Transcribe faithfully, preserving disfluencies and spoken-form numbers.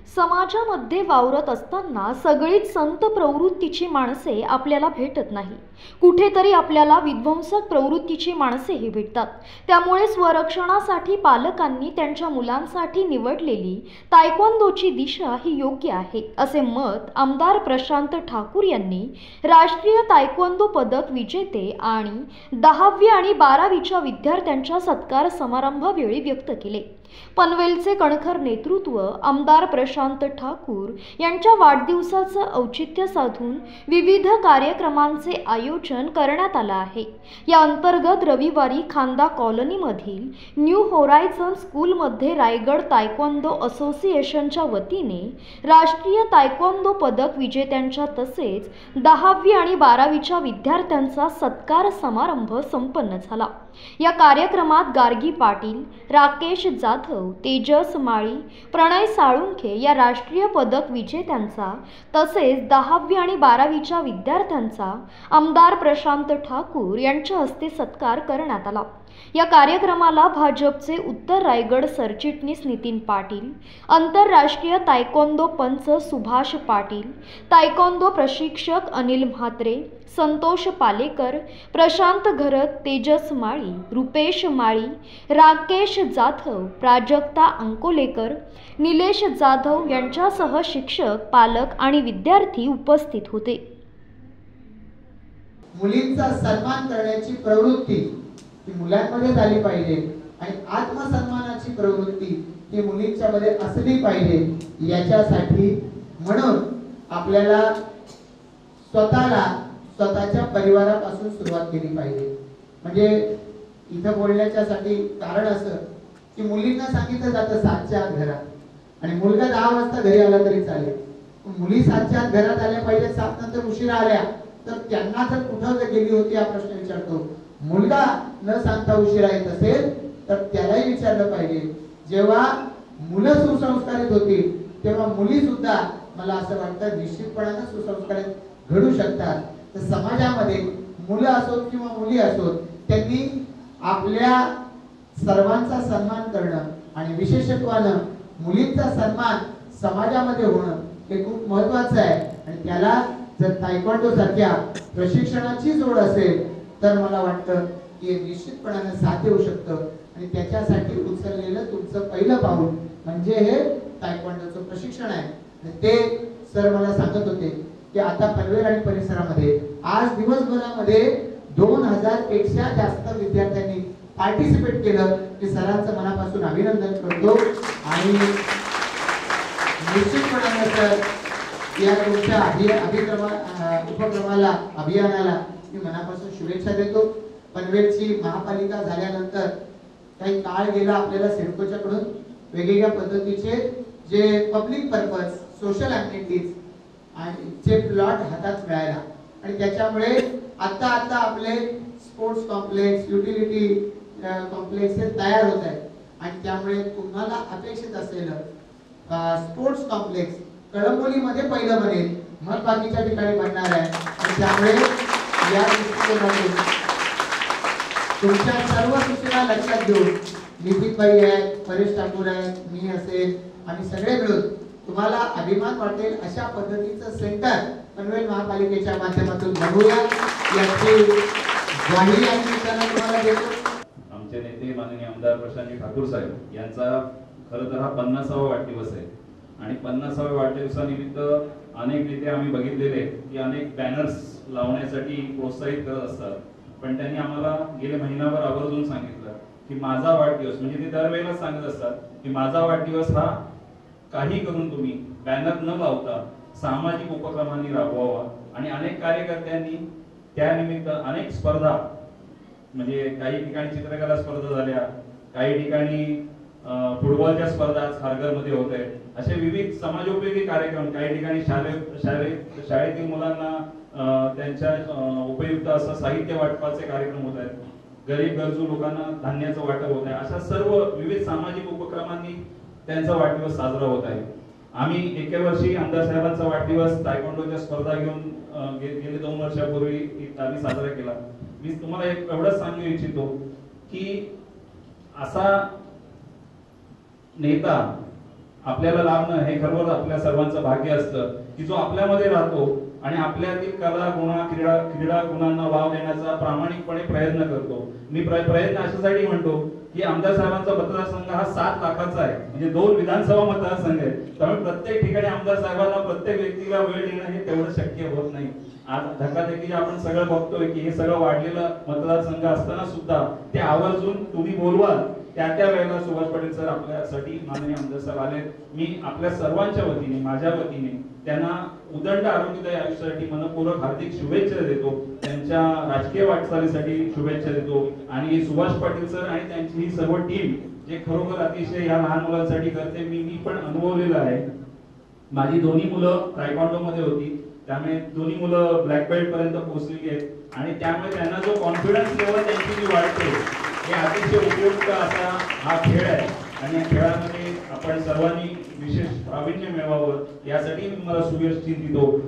समाजामध्ये वावरत असताना सगळीच संत प्रवृत्तीची माणसे आपल्याला भेटत नाही। कुठेतरी आपल्याला विध्वंसक प्रवृत्तीची माणसेही भेटतात। त्यामुळे स्वरक्षणासाठी पालकांनी त्यांच्या मुलांसाठी निवडलेली तायक्वांदोची दिशा ही योग्य आहे, असे मत आमदार प्रशांत ठाकूर यांनी राष्ट्रीय तायक्वांदो पदक विजेते आणि दहावी आणि बारावीच्या विद्यार्थ्यांच्या सत्कार समारंभावेळी व्यक्त केले। पनवेलचे कणखर नेतृत्व आमदार प्रशांत ठाकूर यांच्या वाढदिवसाचं औचित्य साधून विविध कार्यक्रमांचे आयोजन करण्यात आले आहे। या अंतर्गत रविवारी खांदा कॉलनीमधील न्यू होरायझन स्कूलमध्ये रायगड तायक्वांदो असोसिएशनच्या वतीने राष्ट्रीय तायक्वांदो पदक विजेत्यांच्या तसेच दहावी आणि बारावीच्या विद्यार्थ्यांचा सत्कार समारंभ संपन्न झाला। या कार्यक्रमात गार्गी पाटील, राकेश जाधव, तेजस माळी, प्रणय साळुंखे या राष्ट्रीय पदक विजेत्यांचा तसेच दहावी आणि बारावीच्या विद्यार्थ्यांचा आमदार प्रशांत ठाकूर यांच्या हस्ते सत्कार करण्यात आला। या कार्यक्रमाला भाजपचे उत्तर रायगड सरचिटणीस नितीन पाटील, आंतरराष्ट्रीय तायक्वांदो पंच सुभाष पाटील, तायक्वांदो प्रशिक्षक अनिल म्हात्रे, संतोष पालेकर, प्रशांत घरत, तेजस माळी, रुपेश माळी, राकेश जाधव, प्राजक्ता अंकोलेकर, निलेश जाधव यांच्यासह शिक्षक, पालक आणि विद्यार्थी उपस्थित होते। मुलींचा सन्मान करण्याची प्रवृत्ती ही मुलांमध्ये झाली पाहिजे आणि आत्मसन्मानाची प्रवृत्ती ही मुलींच्या मध्ये असली पाहिजे। याच्यासाठी म्हणून आपल्याला स्वतःला स्वतःच्या परिवारापासून सुरुवात केली पाहिजे। म्हणजे इथं बोलण्याच्यासाठी कारण असं की मुलींना सांगितलं जातं सातच्या आत घरात आणि मुलगा दहा वाजता घरी आला तरी चालेल, मुली सातच्या आत घरात आल्या पाहिजे। सात नंतर उशिरा आल्या तर त्यांना जर कुठं गेली होती हा प्रश्न विचारतो। मुलगा न सांगता उशिरा येत असेल तर त्यालाही विचारलं पाहिजे। जेव्हा मुलं सुसंस्कारित होतील तेव्हा मुली सुद्धा मला असं वाटतं निश्चितपणाने सुसंस्कारित घडू शकतात। तर समाजामध्ये मुलं असोत किंवा मुली असोत त्यांनी आपल्या सर्वांचा सन्मान करणं आणि विशेषत्वानं मुलींचा सन्मान समाजामध्ये होणं हे खूप महत्त्वाचं आहे। आणि त्याला जर तायक्वांडो सारख्या प्रशिक्षणाची जोड असेल तर मला वाटतं की निश्चितपणाने साथ देऊ शकतं आणि त्याच्यासाठी उचललेलं तुमचं पहिलं पाऊल म्हणजे हे तायक्वांडोचं प्रशिक्षण आहे। आणि ते सर मला सांगत होते की आता पनवेल आणि परिसरामध्ये आज दिवसभरामध्ये दोन हजार पेक्षा जास्त विद्यार्थ्यांनी पार्टिसिपेट केलं। की सरांचं मनापासून अभिनंदन करतो आणि निश्चितपणाने सर या तुमच्या अभिक्रमा उपक्रमाला अभियानाला मी मनापासून शुभेच्छा देतो। पनवेलची महापालिका झाल्यानंतर काही काळ गेला आपल्याला सिडकोच्याकडून वेगवेगळ्या पद्धतीचे जे पब्लिक पर्पज सोशल ॲक्टिव्हिटीज आणि जे प्लॉट हातात मिळाला आणि त्याच्यामुळे आता आता आपले स्पोर्ट्स कॉम्प्लेक्स युटिलिटी कॉम्प्लेक्स हे तयार होत आहेत आणि त्यामुळे तुम्हाला अपेक्षित असलेलं स्पोर्ट्स कॉम्प्लेक्स कळंबोलीमध्ये पहिलं बनेल, मग बाकीच्या ठिकाणी बनणार आहे। आणि त्यामुळे या दृष्टीकोनातून तुमच्या सर्व सूचना लक्षात घेऊन नितीनभाई आहेत, परेश ठाकूर आहेत, मी असेल आणि सगळे मिळून तुम्हाला अभिमान वाटेल अशा पद्धतीचं सेंटर पनवेल महापालिकेच्या माध्यमातून बनवूया याची ग्वाही आम्ही तुम्हाला देतो। आमचे नेते माननीय आमदार प्रशांत ठाकूर साहेब यांचा खरं तर हा पन्नासावा वाढदिवस आहे आणि पन्नासाव्या वाढदिवसानिमित्त अनेक नेते आम्ही बघितलेले की अनेक बॅनर्स लावण्यासाठी प्रोत्साहित करत असतात, पण त्यांनी आम्हाला गेले महिनाभर आवर्जून सांगितलं की माझा वाढदिवस म्हणजे ते दरवेळेला सांगत असतात की माझा वाढदिवस हा काही करून तुम्ही बॅनर न लावता सामाजिक उपक्रमांनी राबवावा। आणि अनेक कार्यकर्त्यांनी त्यानिमित्त अनेक स्पर्धा म्हणजे काही ठिकाणी चित्रकला स्पर्धा झाल्या, काही ठिकाणी फुटबॉलच्या स्पर्धा खारघरमध्ये होत आहेत, असे विविध समाजोपयोगी कार्यक्रम काही ठिकाणी शाळे शाळेत शाळेतील मुलांना त्यांच्या उपयुक्त असं साहित्य वाटपाचे कार्यक्रम होत आहेत, गरीब गरजू लोकांना धान्याचं वाटप होत आहे, अशा सर्व विविध सामाजिक उपक्रमांनी त्यांचा वाढदिवस साजरा होत आहे। आम्ही एके वर्षी आमदार साहेबांचा वाढदिवस तायक्वांडोच्या स्पर्धा घेऊन गेले दोन वर्षापूर्वी आम्ही साजरा केला। मी तुम्हाला एक एवढंच सांगू इच्छितो की असा नेता आपल्याला लाभणं हे खरोखर आपल्या सर्वांचं भाग्य असतं की जो आपल्यामध्ये राहतो आणि आपल्यातील कला गुणा क्रीडा क्रीडा गुणांना वाव देण्याचा प्रामाणिकपणे प्रयत्न करतो. मी प्र, प्रयत्न अशासाठी म्हणतो की आमदार साहेबांचा मतदारसंघ हा सात लाखाचा आहे, म्हणजे दोन विधानसभा मतदारसंघ आहे. त्यामुळे प्रत्येक ठिकाणी आमदार साहेबांना प्रत्येक व्यक्तीला वेळ देणं हे तेवढं शक्य होत नाही. आज धकाधकी आपण सगळं बघतोय की हे सगळं वाढलेलं मतदारसंघ असताना सुद्धा ते आवर्जून तुम्ही बोलवाल त्या त्या वेळेला सुभाष पाटील सर आपल्यासाठी माननीय आमदार साहेब आले. मी आपल्या सर्वांच्या वतीने माझ्या वतीने त्यांना उदंड आरोग्यदायी आयुष्यासाठी मनपूर्वक हार्दिक शुभेच्छा देतो. त्यांच्या राजकीय वाटचालीसाठी शुभेच्छा देतो. आणि सुभाष पाटील सर आणि त्यांची ही सर्व टीम जे खरोखर अतिशय या लहान मुलांसाठी करते, मी मी पण अनुभवलेलं आहे. माझी दोन्ही मुलं तायक्वांडो मध्ये होती, त्यामुळे दोन्ही मुलं ब्लॅक बेल्ट पर्यंत पोहोचलेली आहेत आणि त्यामुळे त्यांना जो कॉन्फिडन्स लेवल त्यांची जी वाढते हे अतिशय उपयुक्त असा हा खेळ आहे. आणि या खेळामध्ये आपण सर्वांनी विशेष प्रावीण्य मिळवावं यासाठी मी तुम्हाला शुभेच्छा देतो.